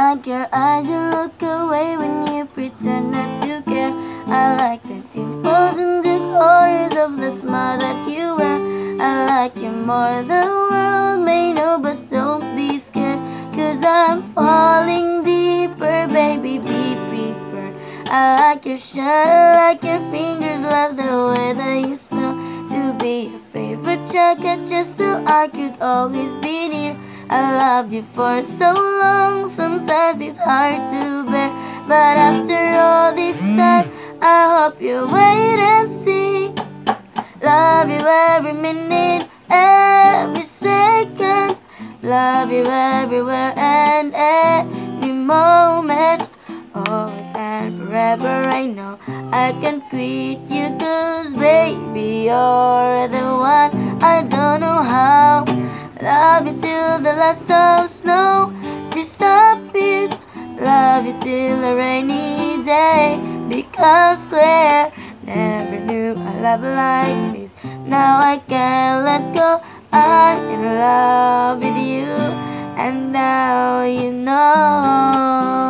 like your eyes, you look away when you pretend not to care. I like the dimples in the corners of the smile that you wear. I like you more, the world may know, but don't be scared, 'cause I'm falling deeper, baby, be prepared. I like your shirt, I like your fingers, love the way that you smell. To be your favorite jacket just so I could always be near. I loved you for so long, sometimes it's hard to bear, but after all this time, I hope you wait and see. Love you every minute, every second. Love you everywhere and any moment. Always and forever, I know I can't quit you, 'cause baby, you're the one. I don't know how. Love you till the last of snow disappears. Love you till a rainy day becomes clear. Never knew a love like this. Now I can't let go. I'm in love with you, and now you know.